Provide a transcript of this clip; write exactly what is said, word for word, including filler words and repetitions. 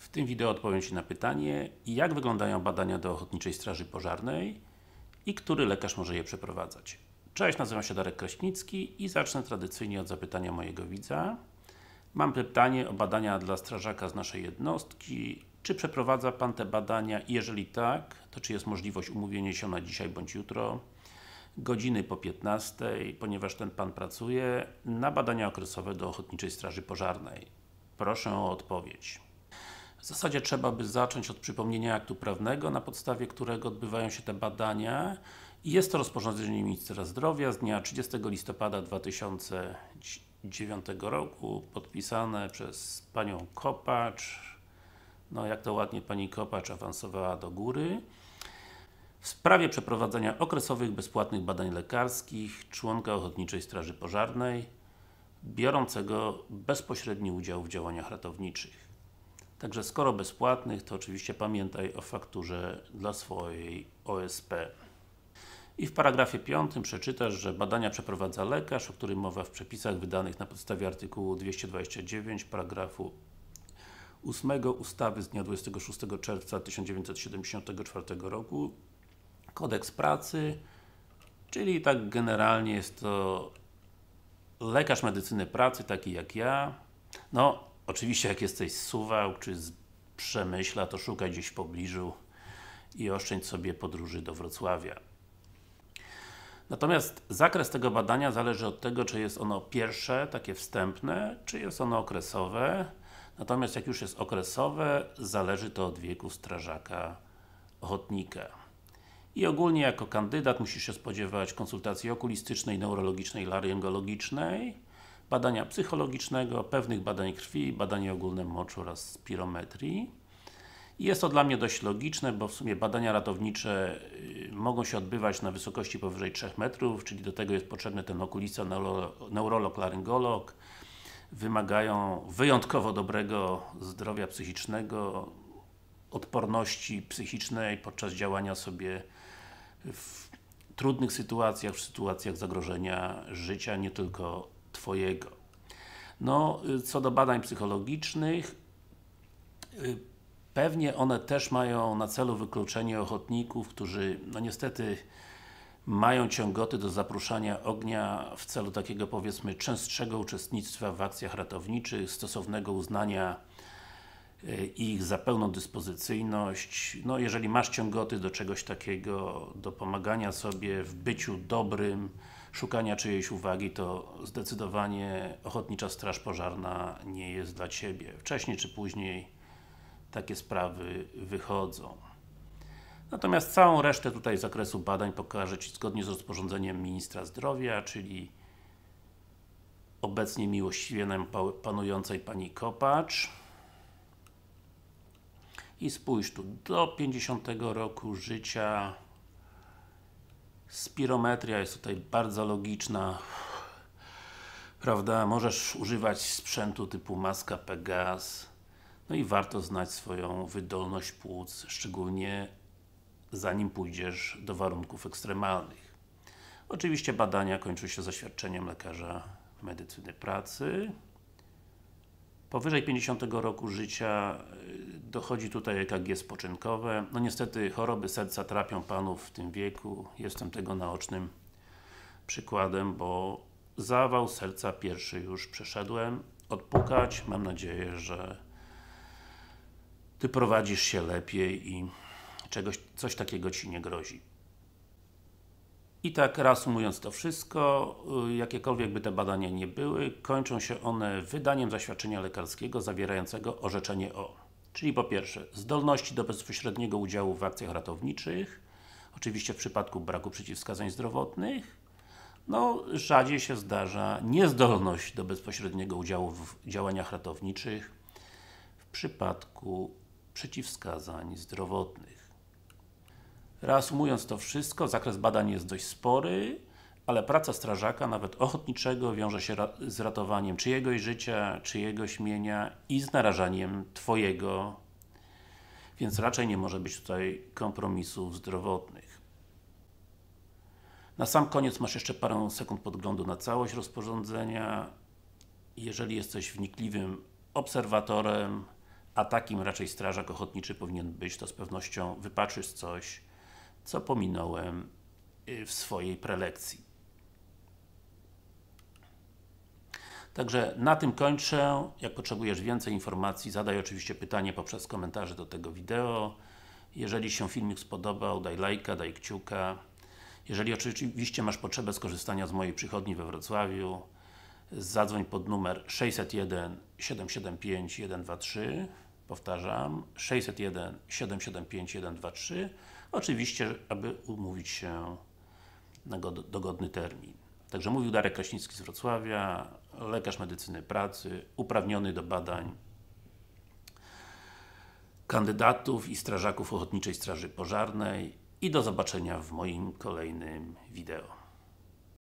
tym wideo odpowiem Ci na pytanie, jak wyglądają badania do Ochotniczej Straży Pożarnej i który lekarz może je przeprowadzać. Cześć, nazywam się Darek Kraśnicki i zacznę tradycyjnie od zapytania mojego widza. Mam pytanie o badania dla strażaka z naszej jednostki. Czy przeprowadza Pan te badania? Jeżeli tak, to czy jest możliwość umówienia się na dzisiaj bądź jutro? Godziny po piętnastej, ponieważ ten Pan pracuje, na badania okresowe do Ochotniczej Straży Pożarnej. Proszę o odpowiedź. W zasadzie trzeba by zacząć od przypomnienia aktu prawnego, na podstawie którego odbywają się te badania. I jest to rozporządzenie Ministra Zdrowia z dnia trzydziestego listopada dwa tysiące dziewiątego roku, podpisane przez Panią Kopacz. No jak to ładnie Pani Kopacz awansowała do góry. W sprawie przeprowadzenia okresowych bezpłatnych badań lekarskich członka Ochotniczej Straży Pożarnej biorącego bezpośredni udział w działaniach ratowniczych. Także skoro bezpłatnych, to oczywiście pamiętaj o fakturze dla swojej O S P. I w paragrafie piątym przeczytasz, że badania przeprowadza lekarz, o którym mowa w przepisach wydanych na podstawie artykułu dwieście dwadzieścia dziewięć paragrafu ósmego ustawy z dnia dwudziestego szóstego czerwca tysiąc dziewięćset siedemdziesiątego czwartego roku Kodeks Pracy, czyli tak generalnie jest to lekarz medycyny pracy, taki jak ja. No, oczywiście jak jesteś z Suwałk czy z Przemyśla, to szukaj gdzieś w pobliżu i oszczędź sobie podróży do Wrocławia. Natomiast zakres tego badania zależy od tego, czy jest ono pierwsze, takie wstępne, czy jest ono okresowe. Natomiast jak już jest okresowe, zależy to od wieku strażaka ochotnika. I ogólnie jako kandydat musisz się spodziewać konsultacji okulistycznej, neurologicznej, laryngologicznej, badania psychologicznego, pewnych badań krwi, badania ogólne moczu oraz spirometrii. I jest to dla mnie dość logiczne, bo w sumie badania ratownicze y, mogą się odbywać na wysokości powyżej trzech metrów, czyli do tego jest potrzebny ten okulista, neuro, neurolog, laryngolog. Wymagają wyjątkowo dobrego zdrowia psychicznego, odporności psychicznej podczas działania sobie w trudnych sytuacjach, w sytuacjach zagrożenia życia, nie tylko Twojego. No, co do badań psychologicznych, pewnie one też mają na celu wykluczenie ochotników, którzy, no niestety, mają ciągoty do zapruszania ognia w celu takiego, powiedzmy, częstszego uczestnictwa w akcjach ratowniczych, stosownego uznania ich za pełną dyspozycyjność. No, jeżeli masz ciągoty do czegoś takiego, do pomagania sobie w byciu dobrym, szukania czyjejś uwagi, to zdecydowanie Ochotnicza Straż Pożarna nie jest dla Ciebie. Wcześniej czy później takie sprawy wychodzą. Natomiast całą resztę tutaj z zakresu badań pokażę Ci zgodnie z rozporządzeniem Ministra Zdrowia, czyli obecnie miłościwie nam panującej Pani Kopacz. I spójrz tu, do pięćdziesiątego roku życia spirometria jest tutaj bardzo logiczna, prawda? Możesz używać sprzętu typu maska Pegas, no i warto znać swoją wydolność płuc, szczególnie zanim pójdziesz do warunków ekstremalnych. Oczywiście badania kończą się zaświadczeniem lekarza medycyny pracy. Powyżej pięćdziesiątego roku życia dochodzi tutaj E K G spoczynkowe. No niestety choroby serca trapią Panów w tym wieku. Jestem tego naocznym przykładem, bo zawał serca pierwszy już przeszedłem. Odpukać. Mam nadzieję, że Ty prowadzisz się lepiej i czegoś, coś takiego Ci nie grozi. I tak reasumując to wszystko, jakiekolwiek by te badania nie były, kończą się one wydaniem zaświadczenia lekarskiego zawierającego orzeczenie o, czyli po pierwsze, zdolności do bezpośredniego udziału w akcjach ratowniczych, oczywiście w przypadku braku przeciwwskazań zdrowotnych, no rzadziej się zdarza niezdolność do bezpośredniego udziału w działaniach ratowniczych w przypadku przeciwwskazań zdrowotnych. Reasumując to wszystko, zakres badań jest dość spory, ale praca strażaka, nawet ochotniczego, wiąże się z ratowaniem czyjegoś życia, czyjegoś mienia i z narażaniem Twojego, więc raczej nie może być tutaj kompromisów zdrowotnych. Na sam koniec masz jeszcze parę sekund podglądu na całość rozporządzenia. Jeżeli jesteś wnikliwym obserwatorem, a takim raczej strażak ochotniczy powinien być, to z pewnością wypatrzysz coś, co pominąłem w swojej prelekcji. Także na tym kończę. Jak potrzebujesz więcej informacji, zadaj oczywiście pytanie poprzez komentarze do tego wideo. Jeżeli się filmik spodobał, daj lajka, daj kciuka. Jeżeli oczywiście masz potrzebę skorzystania z mojej przychodni we Wrocławiu, zadzwoń pod numer sześćset jeden siedem siedem pięć jeden dwa trzy. Powtarzam, sześćset jeden siedem siedem pięć jeden dwa trzy. Oczywiście, aby umówić się na dogodny termin. Także mówił Darek Kraśnicki z Wrocławia, lekarz medycyny pracy, uprawniony do badań kandydatów i strażaków Ochotniczej Straży Pożarnej i do zobaczenia w moim kolejnym wideo.